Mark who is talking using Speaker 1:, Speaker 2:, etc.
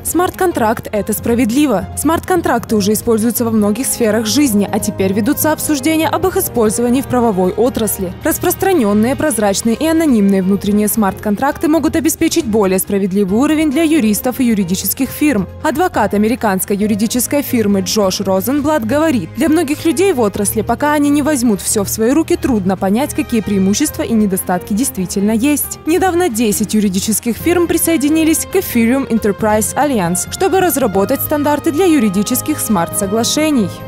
Speaker 1: Смарт-контракт – это справедливо. Смарт-контракты уже используются во многих сферах жизни, а теперь ведутся обсуждения об их использовании в правовой отрасли. Распространенные, прозрачные и анонимные внутренние смарт-контракты могут обеспечить более справедливый уровень для юристов и юридических фирм. Адвокат американской юридической фирмы Джош Розенблат говорит, для многих людей в отрасли, пока они не возьмут все в свои руки, трудно понять, какие преимущества и недостатки действительно есть. Недавно 10 юридических фирм присоединились к Ethereum Enterprise Alliance, чтобы разработать стандарты для юридических смарт-соглашений.